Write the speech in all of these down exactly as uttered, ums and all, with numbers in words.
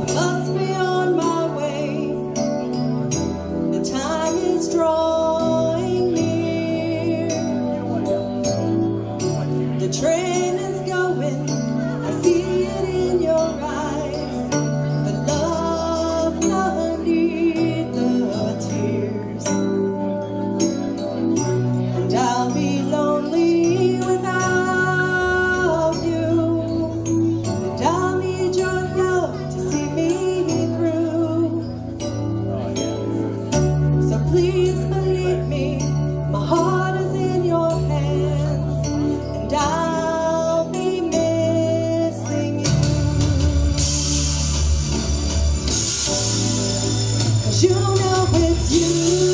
must be on my way. The time is drawing near. The train is going, I see it in your eyes. The love underneath the tears. And I'll be lonely without you. And I'll need your love to see me through. So please believe me, my heart is in your hands, and I'll be missing you. 'Cause you know it's you,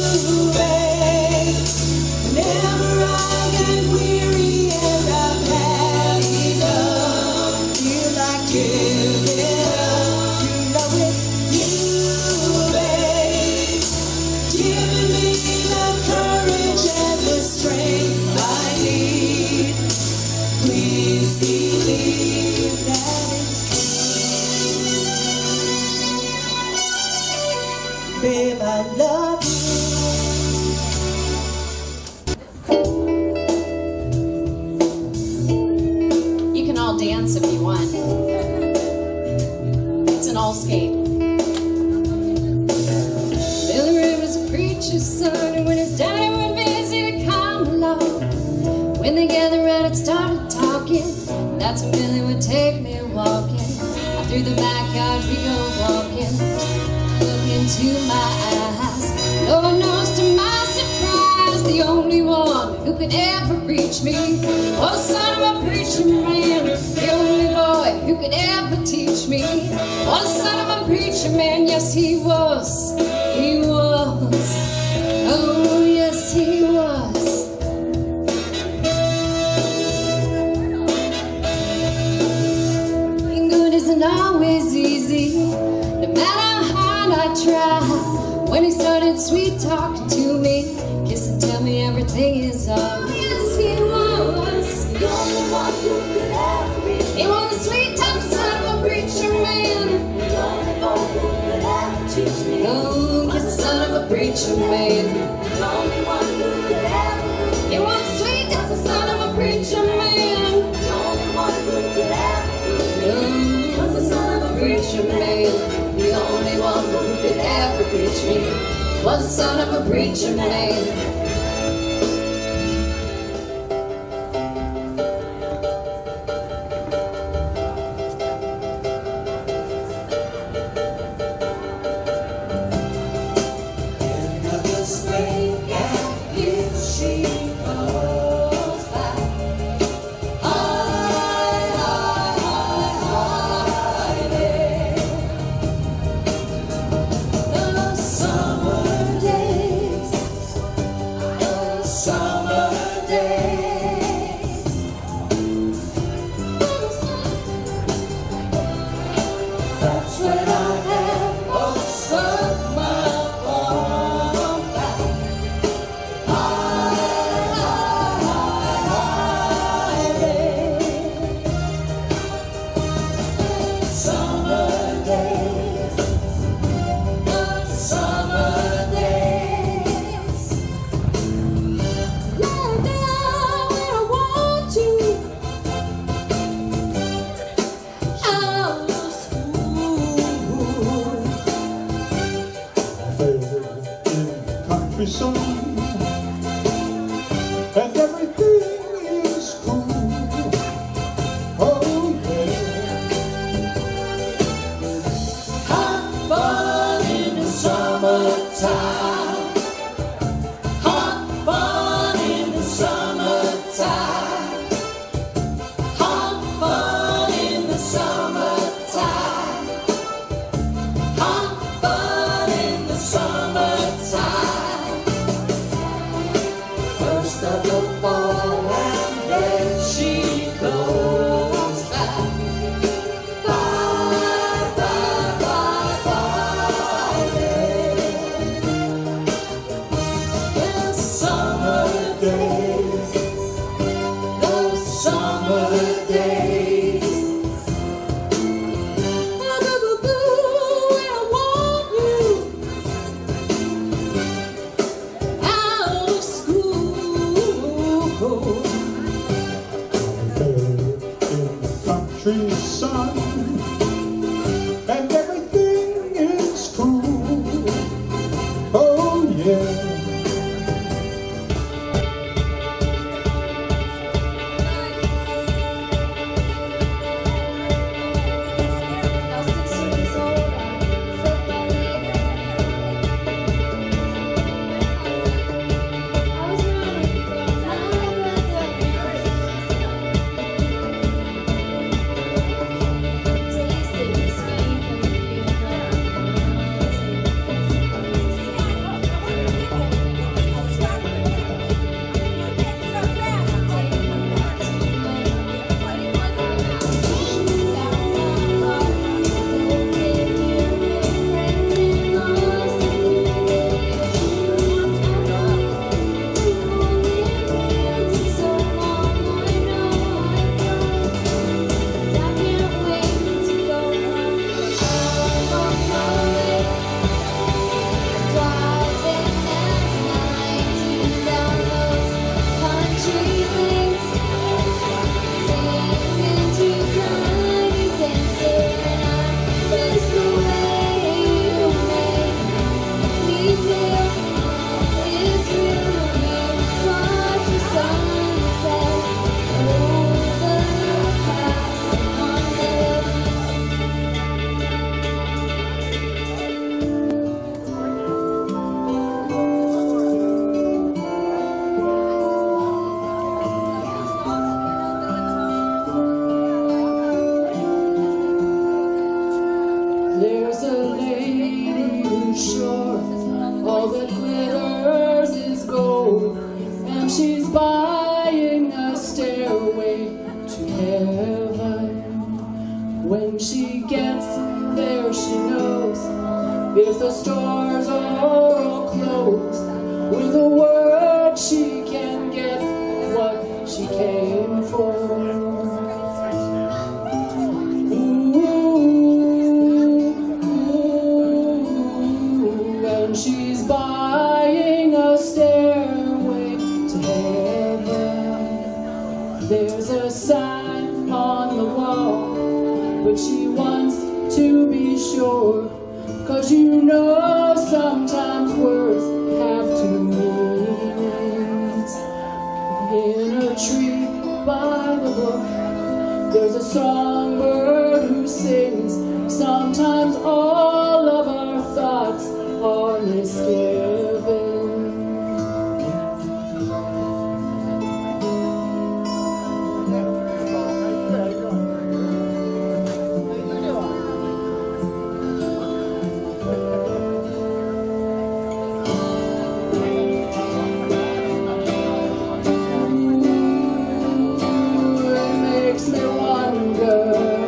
babe. Whenever I get weary and I've had enough, feel like giving up, you know it's you, babe. Giving me the courage and the strength I need. Please believe that it's true. Babe, I love you. You can all dance if you want. It's an all skate. Billy Ray was a preacher's son, and when his daddy would visit, come along. When they gathered around and started talking, that's when Billy would take me walking. Out through the backyard we go walking. Look into my eyes. Lord knows to my surprise, the only one who could ever reach me was the son of a preacher man. The only boy who could ever teach me was the son of a preacher man. Yes, he was. He was. Oh, yes, he was. Being good isn't always easy, no matter how hard I try. When he started sweet talking to me, kiss and tell me everything is alright. Yes, he was. The only one who could ever reach me. He was a sweet talking son of a preacher man. The only one who could ever teach me. Oh, kiss the son of a preacher man. The only one who could ever reach me. He was a sweet talking son of a preacher man. The only one who could ever reach me. Oh, was the son of a preacher man. The only one who could ever reach me was the son of a preacher man. Another sleigh, and here she goes back. High, high, high, high there. The summer days, the summer days. That's when I have most of my fun back. High, high, high, high there. Summer days, the summer days. Lay down when I want to. Out of school. Fell in the countryside, and everything is cool. Oh yeah, Have fun in the summertime. Have fun in the summertime. Have fun in the summertime. Have fun in the summertime. First of the fall, and then she goes back. Bye, bye, bye, bye, yeah. There's a lady who's sure all that glitters is gold, and she's buying a stairway to heaven. When she gets there, she knows if the stores are all closed, with a word she can get what she came for. She's buying a stairway to heaven. There's a sign on the wall, but she wants to be sure, 'cause you know sometimes words have two meanings. In a tree by the brook, there's a songbird who sings. Sometimes all of our thoughts are misgiven. It makes me wonder.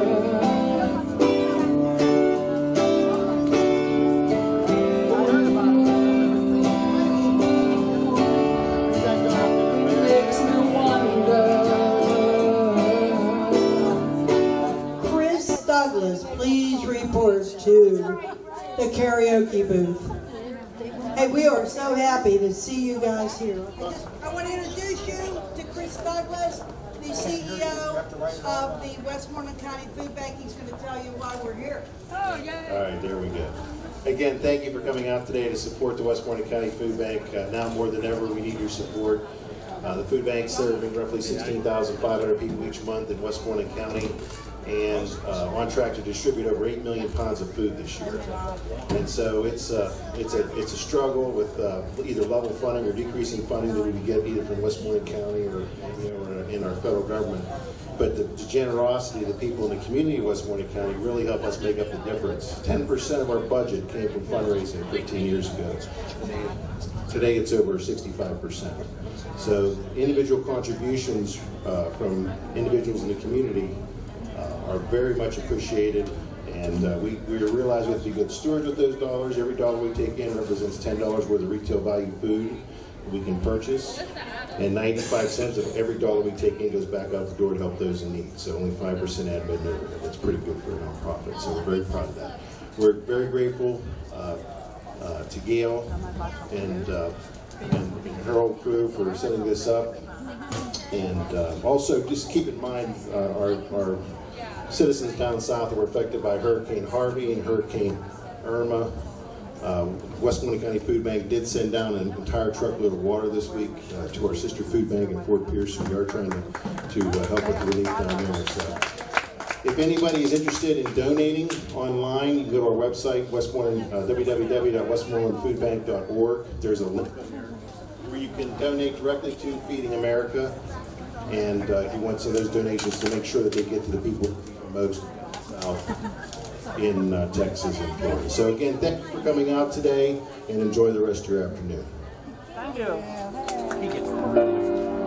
Please report to the karaoke booth. Hey, we are so happy to see you guys here. I, just, I want to introduce you to Chris Douglas, the C E O of the Westmoreland County Food Bank. He's going to tell you why we're here. Oh, yeah. All right, there we go. Again, thank you for coming out today to support the Westmoreland County Food Bank. Uh, now more than ever, we need your support. Uh, the food bank serving roughly sixteen thousand five hundred people each month in Westmoreland County, and uh, on track to distribute over eight million pounds of food this year. And so it's uh, it's a it's a struggle with uh, either level funding or decreasing funding that we get either from Westmoreland County or, you know, or in our federal government. But the, the generosity of the people in the community of Westmoreland County really help us make up the difference. ten percent of our budget came from fundraising fifteen years ago. Today it's over sixty-five percent. So individual contributions uh, from individuals in the community uh, are very much appreciated, and uh, we, we realize we have to be good stewards with those dollars. Every dollar we take in represents ten dollars worth of retail value food we can purchase, and ninety-five cents of every dollar we take in goes back out the door to help those in need. So only five percent admin overhead. That's pretty good for a nonprofit, so we're very proud of that. We're very grateful uh, uh, to Gail and, uh, and, and her whole crew for setting this up. And uh, also, just keep in mind uh, our, our citizens down south that were affected by Hurricane Harvey and Hurricane Irma. Uh, Westmoreland County Food Bank did send down an entire truckload of water this week uh, to our sister food bank in Fort Pierce. We are trying to, to uh, help with the relief down there. So, if anybody is interested in donating online, you can go to our website, Westmoreland, uh, w w w dot westmoreland food bank dot org. There's a link where you can donate directly to Feeding America. And uh, if you want some of those donations, to make sure that they get to the people most south in uh, Texas and Florida. So again, thank you for coming out today, and enjoy the rest of your afternoon. Thank you. He gets really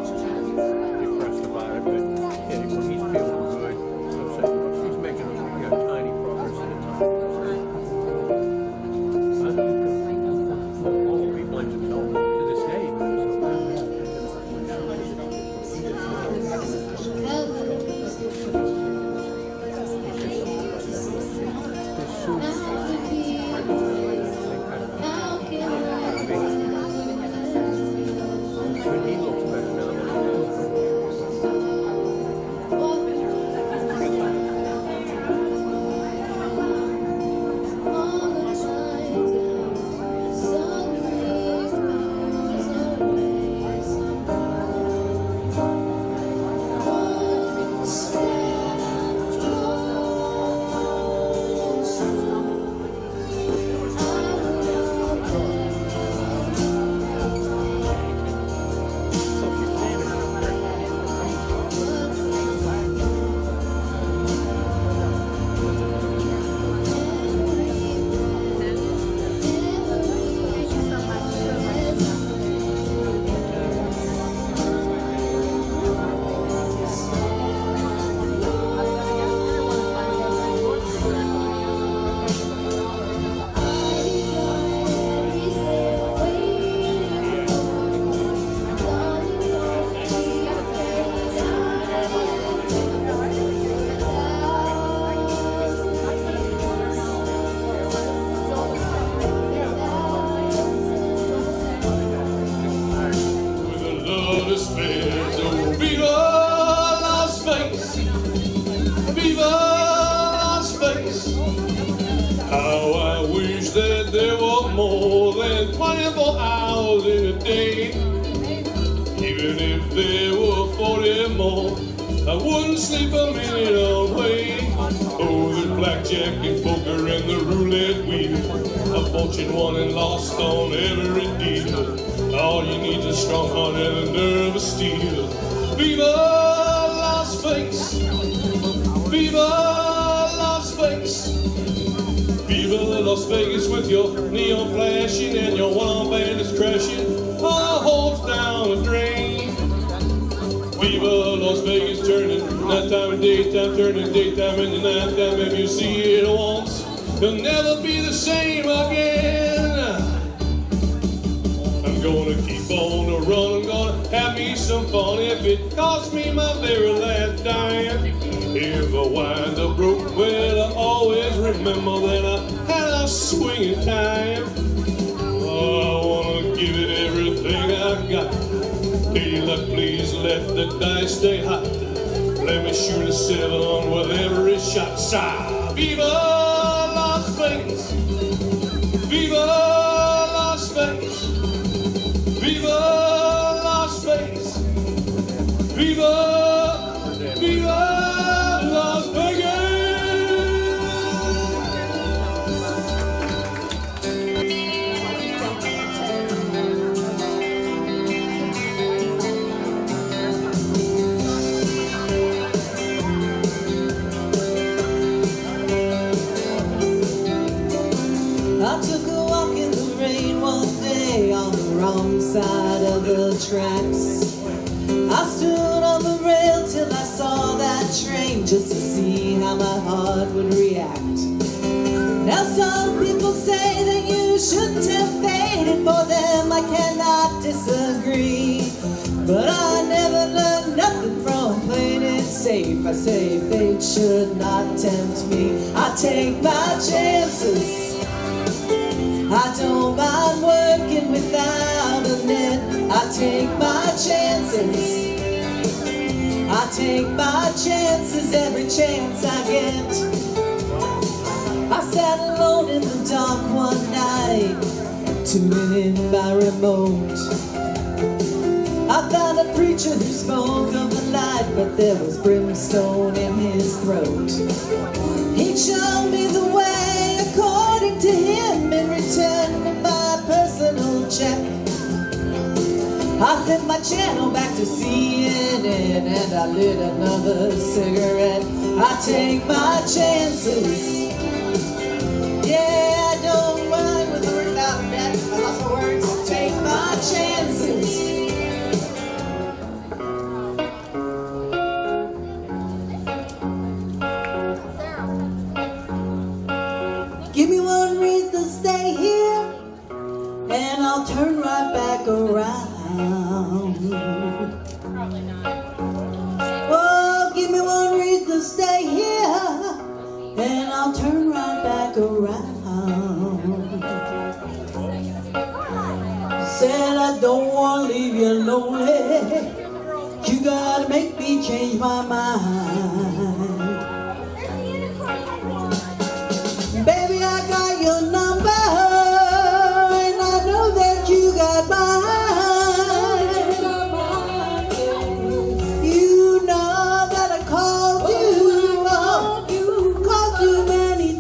depressed about it, but anyway, he's feeling good. So he's making we got tiny progress at a time. All he blames himself to this day. more than twenty-four hours in a day. Even if there were forty more, I wouldn't sleep a minute away. Oh, the blackjack and poker and the roulette wheel, a fortune won and lost on every deal. All you need is a strong heart and a nerve of steel. Viva Las Vegas! Viva Las Vegas! Viva Las Vegas with your neon flashing and your one-arm bandits crashing. All hopes down the drain. Viva Las Vegas, turning nighttime and daytime, turning daytime into nighttime. If you see it once, you'll never be the same again. I'm gonna keep on the run, I'm gonna have me some fun. If it costs me my very last dime, if I wind up broke, well, I always remember that I had a swinging time. Oh, I wanna give it everything I've got. Lady luck, please let the dice stay hot. Let me shoot a seven on with every shot. Sigh. Viva Las Vegas! Viva Las Vegas! Viva Las Vegas! Viva, Viva Las Vegas! I took a walk in the rain one day on the wrong side of the tracks. I stood on the rail till I saw that train just to see how my heart would react. Now some people say that you shouldn't have faded for them. I cannot disagree, but I never learned nothing from playing it safe. I say fate should not tempt me. I take my chances. I don't mind working without a net. I take my chances. I take my chances every chance I get. I sat alone in the dark one night, tuning in by remote. I found a preacher who spoke of the light, but there was brimstone in his throat. He showed me the way according to him in return for my personal check. I flipped my channel back to C N N and I lit another cigarette. I take my chances. Yeah, I don't run with a word out of that. I lost my words. Take my chances. Give me one reason to stay here, and I'll turn right back around. Oh, give me one reason to stay here, and I'll turn right back around. Said I don't want to leave you lonely. You gotta make me change my mind. Baby, I got your number, and I know that you got mine. You know that I called you, oh, called you many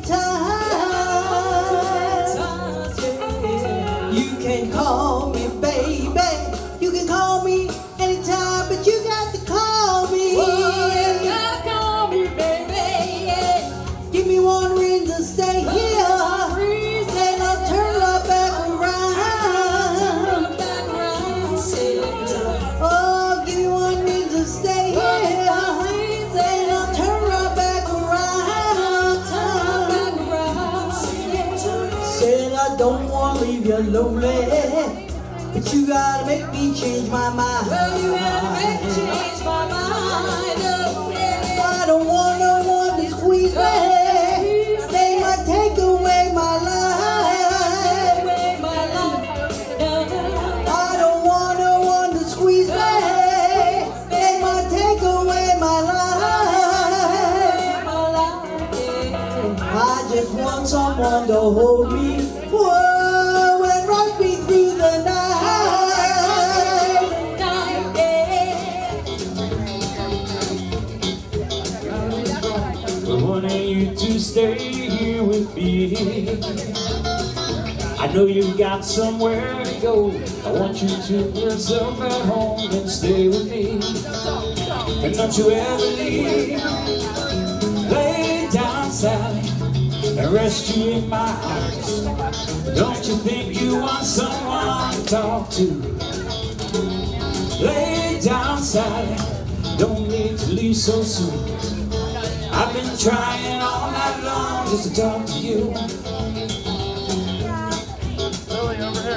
times. You can call me baby, you can call me anytime, but you got to call me. Oh, you got to call me baby, yeah. Give me one reason to stay here, and I'll turn right back around. Oh, give me one reason to stay here, and I'll turn right back around. Said I don't want to leave you lonely, but you gotta make me change my mind. Well, you gotta make me change my mind. I don't want no one to squeeze me. They might take away my life. I don't want no one to squeeze me. They might take away my life. I just want someone to hold me. Whoa. me. I know you've got somewhere to go. I want you to make yourself at home and stay with me. And don't you ever leave. Lay down, Sally, and rest you in my arms. Don't you think you want someone to talk to? Lay down, Sally, don't need to leave so soon. I've been trying all night long just to talk to you. Lily, over here.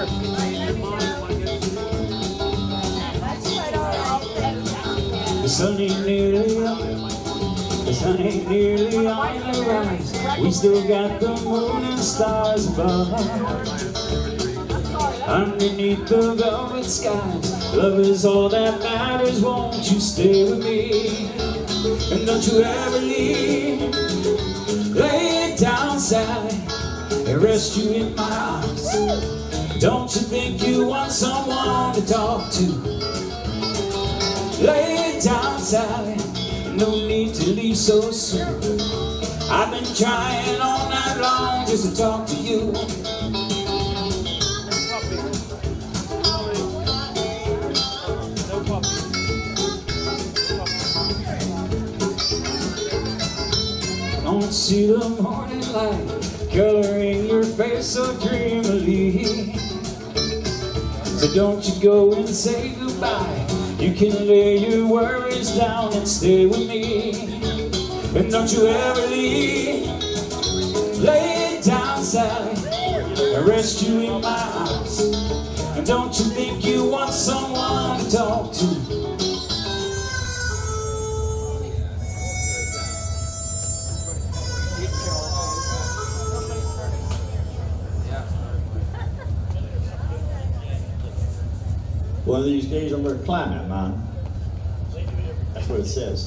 The sun ain't nearly up, the sun ain't nearly on the rise. We still got the moon and stars above. Underneath the velvet skies, love is all that matters. Won't you stay with me? And don't you ever leave. Lay it down, Sally, and rest you in my arms. Don't you think you want someone to talk to? Lay it down, Sally, no need to leave so soon. I've been trying all night long just to talk to you. Don't see the morning light coloring your face so dreamily. So don't you go and say goodbye. You can lay your worries down and stay with me. And don't you ever leave. Lay it down, Sally, and rest you in my arms. And don't you think you want someone to talk to? One of these days I'm going to climb that mountain. That's what it says.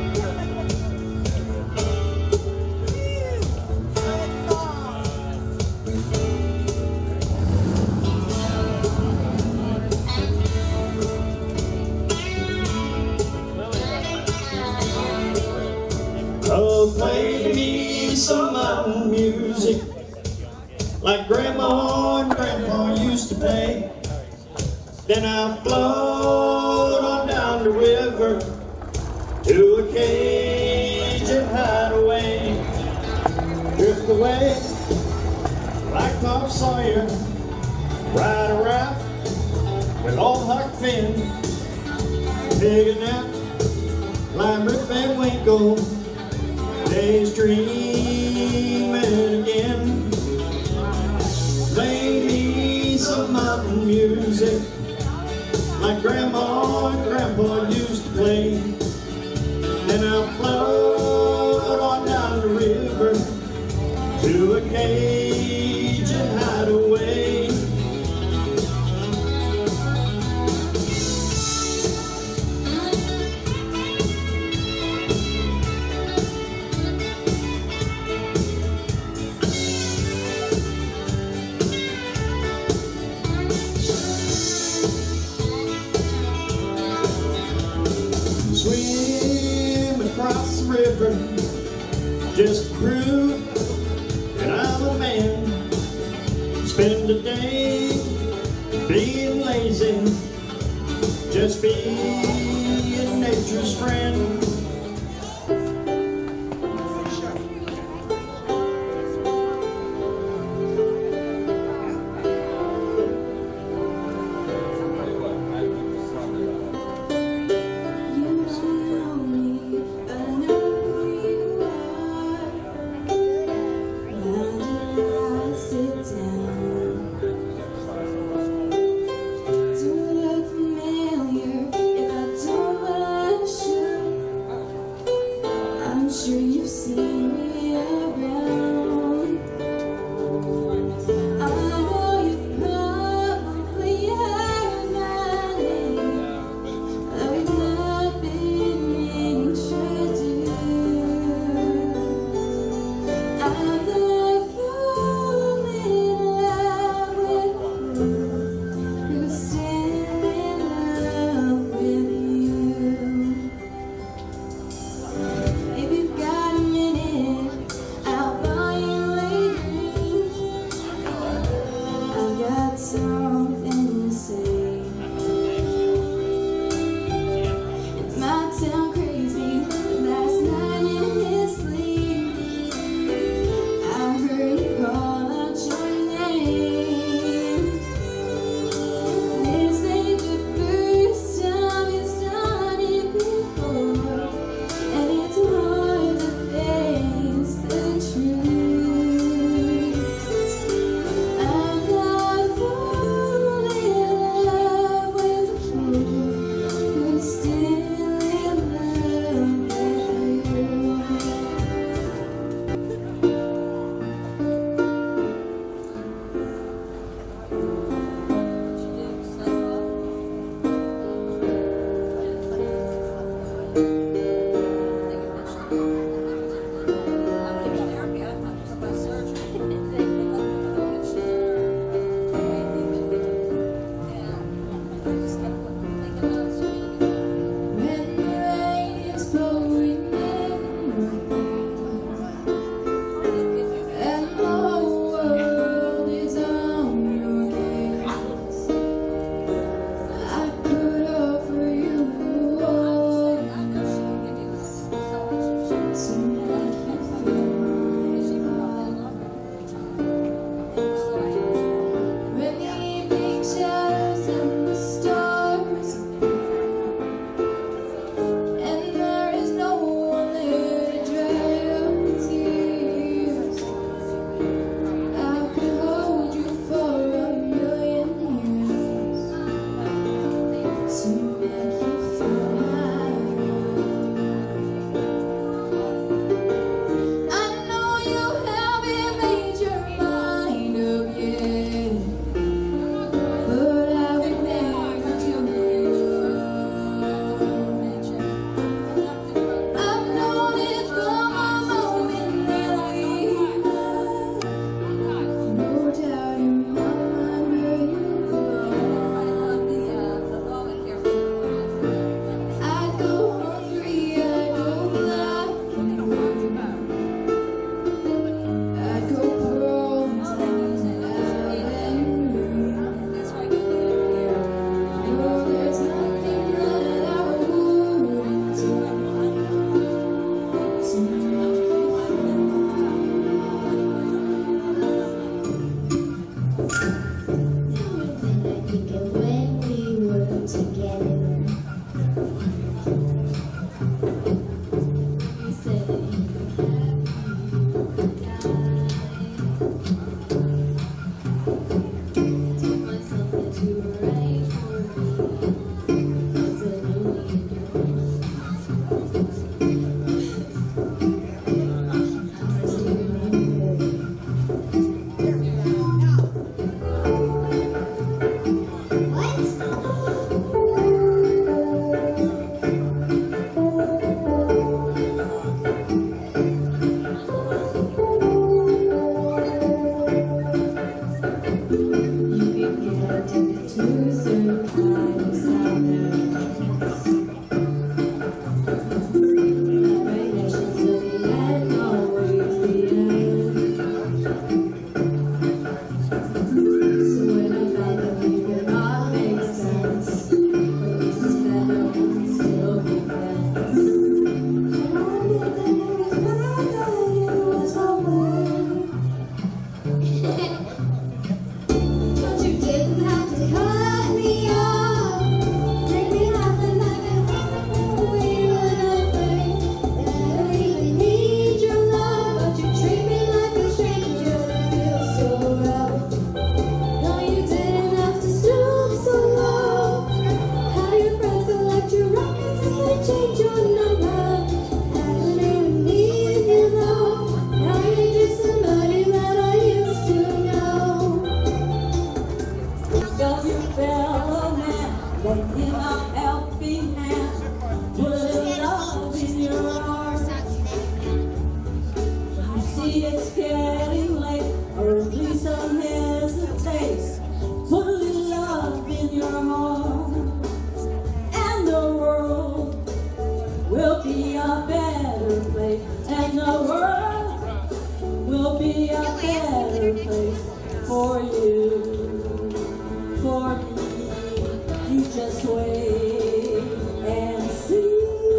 Oh, play me some mountain music like Grandma and Grandpa used to play. Then I'll float on down the river to a cage and hide away. Drift away like Tom Sawyer, ride a raft with old Huck Finn, take a nap, climb Rip Van Winkle, days dreaming again. Play me some mountain music like Grandma and Grandpa used to play. Then I'll float on down the river to a cage and hide away. Swim across the river just to prove that I'm a man. Spend a day being lazy, just being nature's friend. But you didn't have to cut me off. Make me laugh and make me laugh. We were not afraid that I don't even need your love. But you treat me like a stranger and it feels so rough. No, you didn't have to stoop so low. How your friends collect your rockets and they change your number. I don't even need you, no. Now you're just somebody that I used to know. Got your fellow man, lend him a helping hand, put a little love in your heart. You see it's getting late, or please don't hesitate, put a little love in your heart, and the world will be a better place, and the world will be a better place for you. For me, you just wait and see.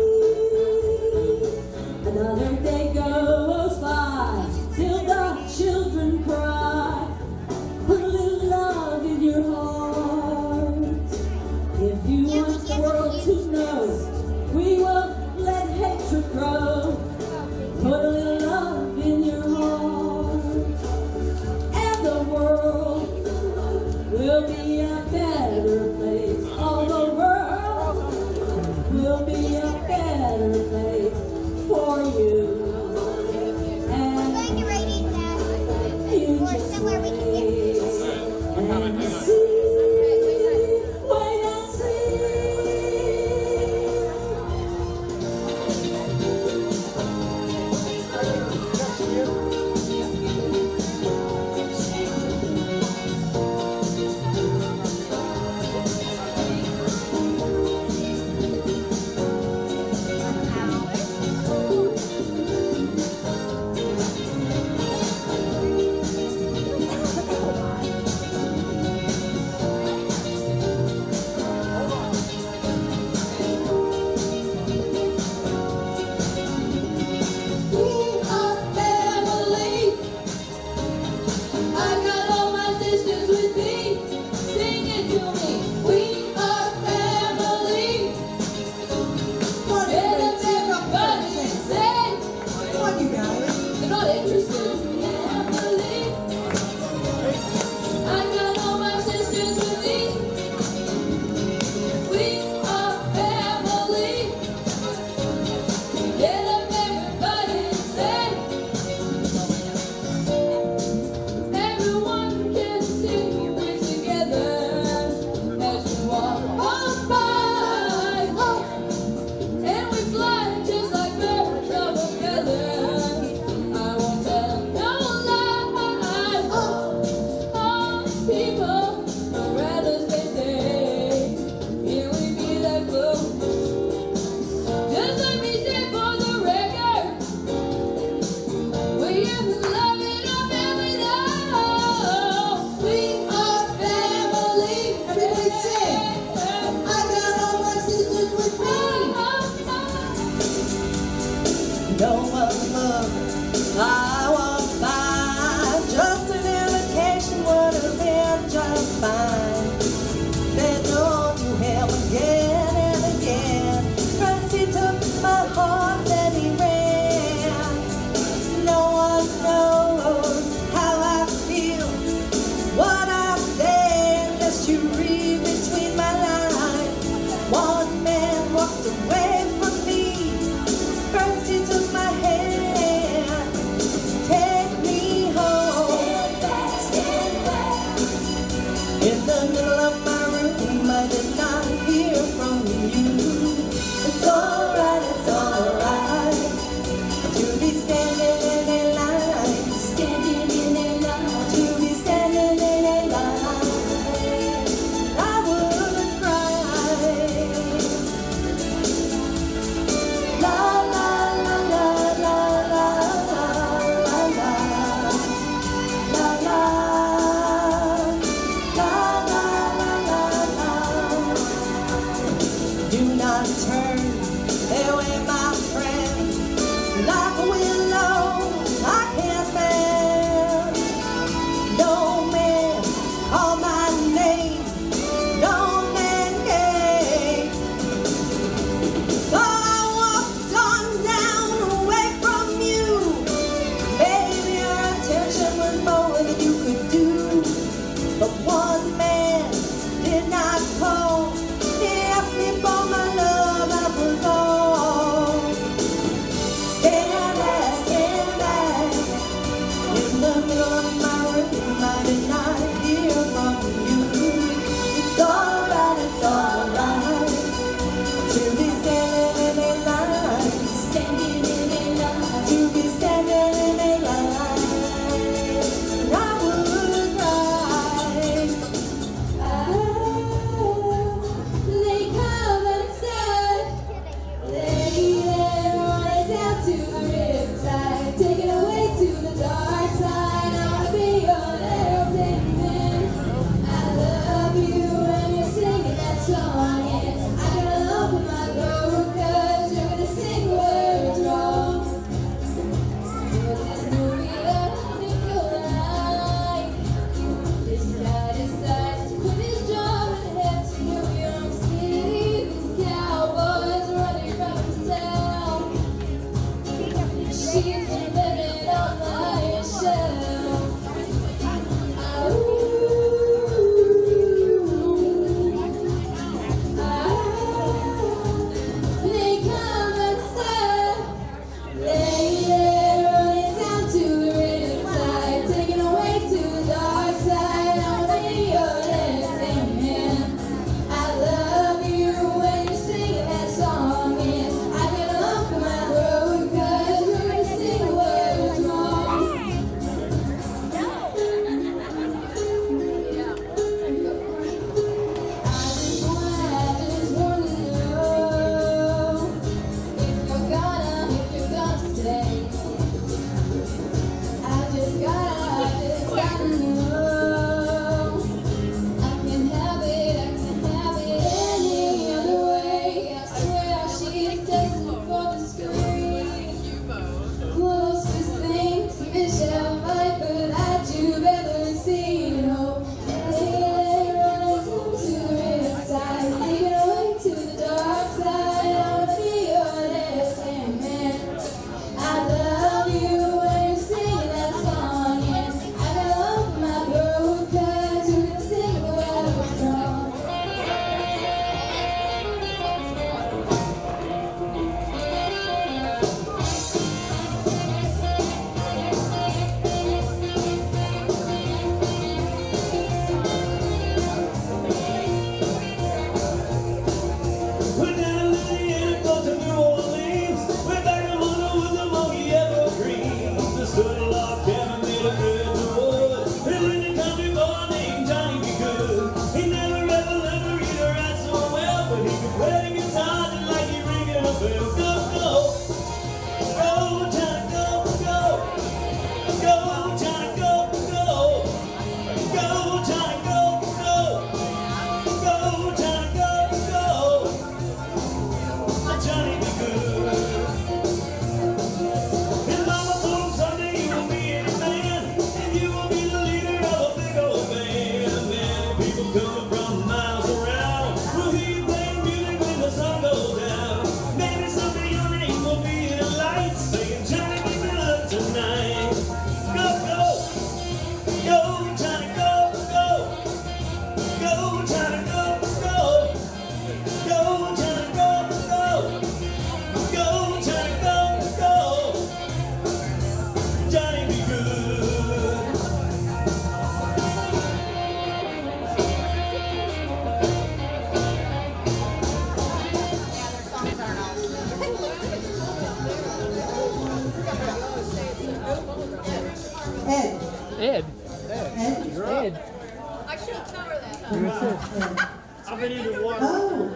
Another day goes by till the children cry. Put a little love in your heart. If you want the world to know, we won't let hatred grow. Put a little love in your heart, and the world will be a better place. All the world will be a better place for you. And you just wait and see. Wait and see. Everyone can sing. did. I should have told her that. I've been eating water. Oh,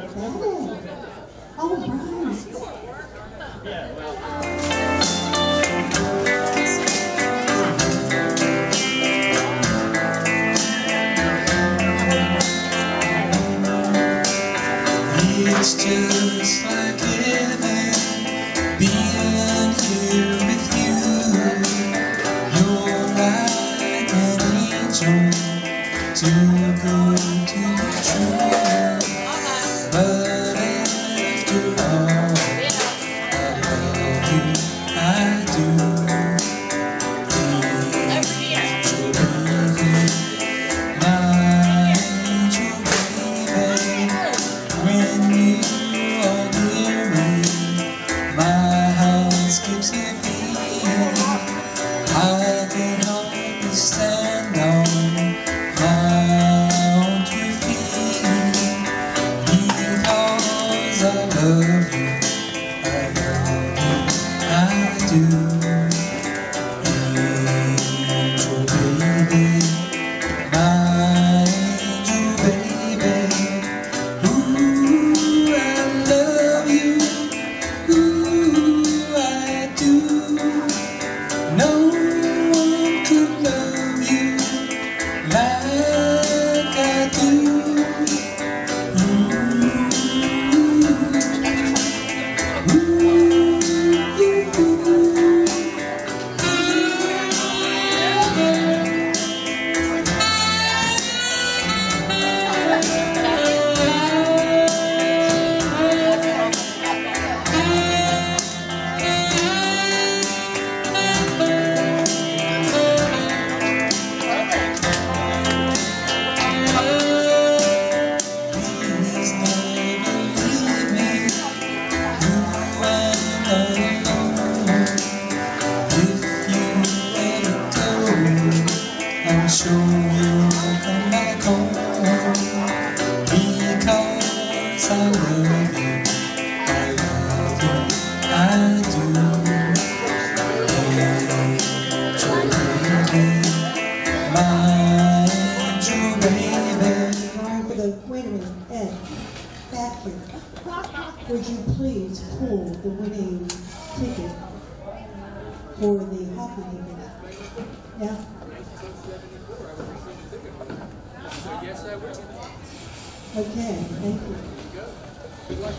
oh, Brian. Yeah, well. It's just like heaven, being here with you. You're like an angel, too good to be true. But after all, I love you, I do. Angel baby, my angel baby. When you are near me, my heart skips a beat. I can hardly stand on my own two feet. Because I love you, I love you, I do. Angel baby, my angel baby. Ooh, I love you, ooh, I do. No one could love you like I do. Please never leave me, ooh, I'm alone. If you let it go, I'm sure you'll come back home. Because I love you, I love you, I do. Angel baby, my angel baby. Brian, for the, wait a minute, Ed, back here. Would you please pull the winning ticket for the hockey ticket? Yeah? Yes, I will. Okay, thank you. Good luck.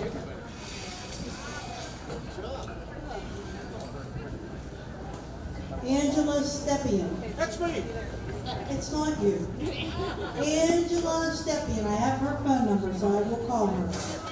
Angela Stepien. That's me. It's not you. Angela Stepien. I have her phone number, so I will call her.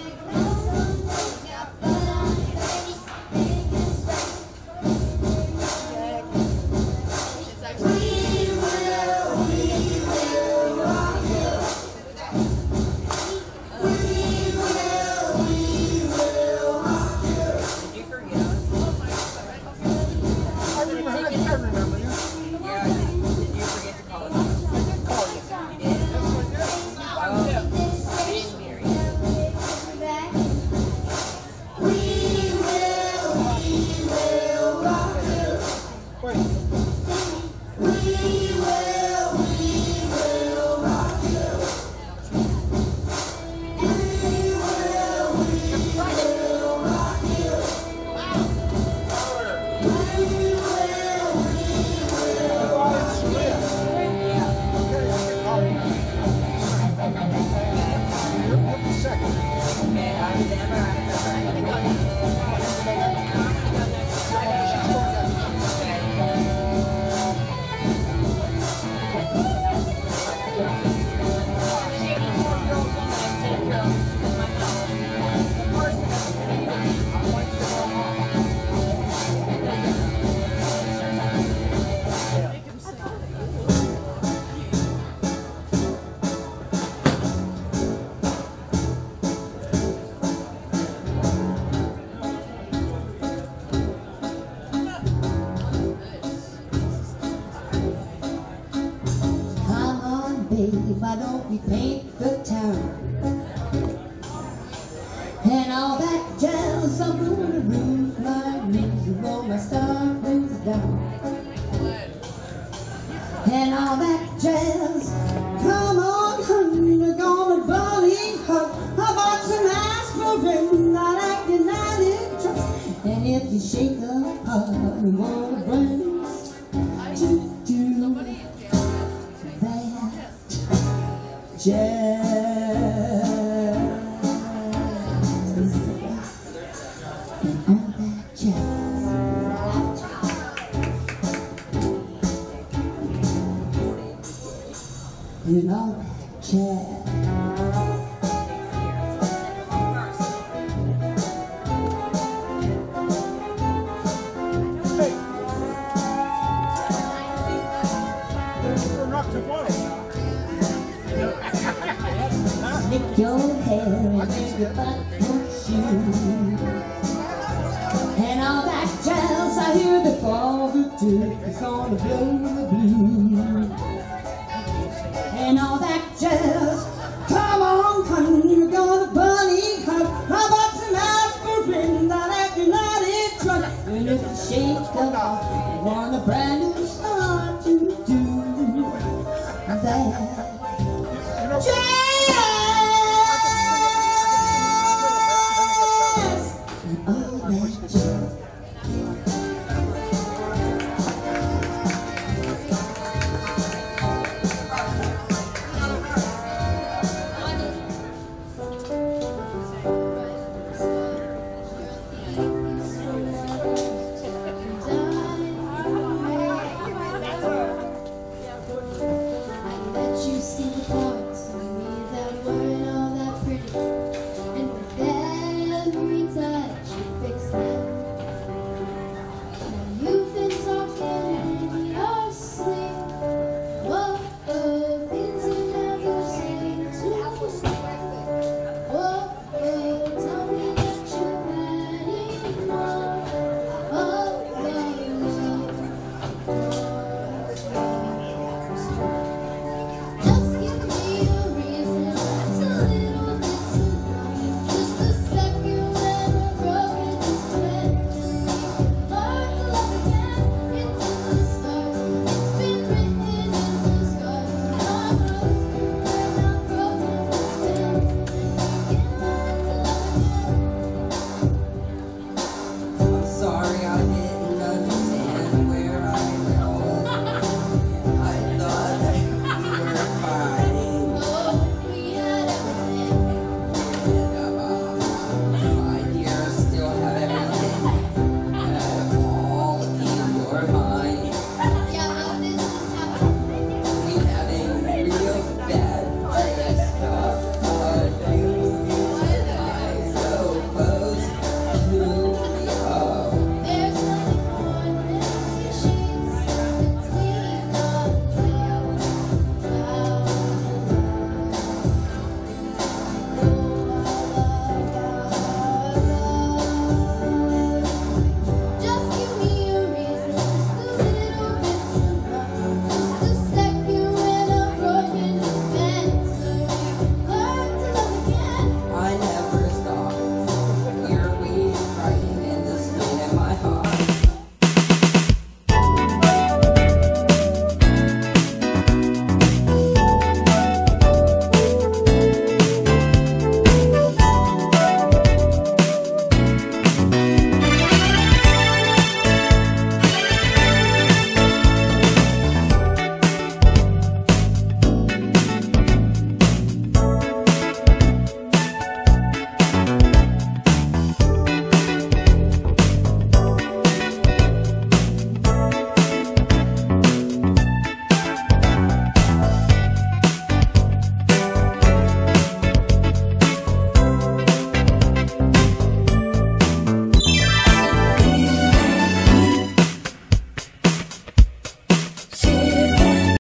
why don't we paint the town? And all that jazz, I'm going to roof my music, roll my star rings down. And all that jazz. Come on, honey, we're gonna bully her. I bought some aspirin, not like United Trust. And if you shake up her, you wanna bring to do that jazz. You know that jazz. Lick your hair and your button shoes and all that jazz. I hear the father too is gonna blow the blues. And all that jazz. Come on, honey, we're gonna bunny hop. How about some aspirin, not at United Trust? And if you shake them off, you want a brand new start to do that jazz. And all that jazz. You see the